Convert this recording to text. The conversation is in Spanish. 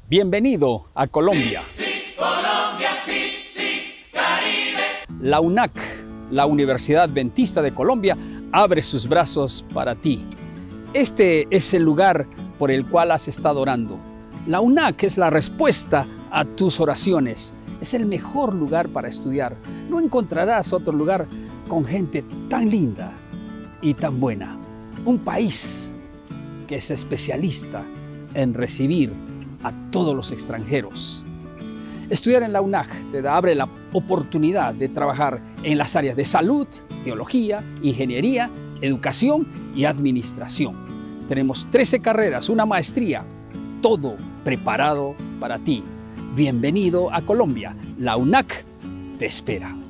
Bienvenido a Colombia. Sí, Colombia, sí, Caribe. La UNAC, la Universidad Adventista de Colombia, abre sus brazos para ti. Este es el lugar por el cual has estado orando. La UNAC es la respuesta a tus oraciones. Es el mejor lugar para estudiar. No encontrarás otro lugar con gente tan linda y tan buena. Un país que es especialista en recibir a todos los extranjeros. Estudiar en la UNAC te abre la oportunidad de trabajar en las áreas de salud, teología, ingeniería, educación y administración. Tenemos 13 carreras, una maestría, todo preparado para ti. Bienvenido a Colombia. La UNAC te espera.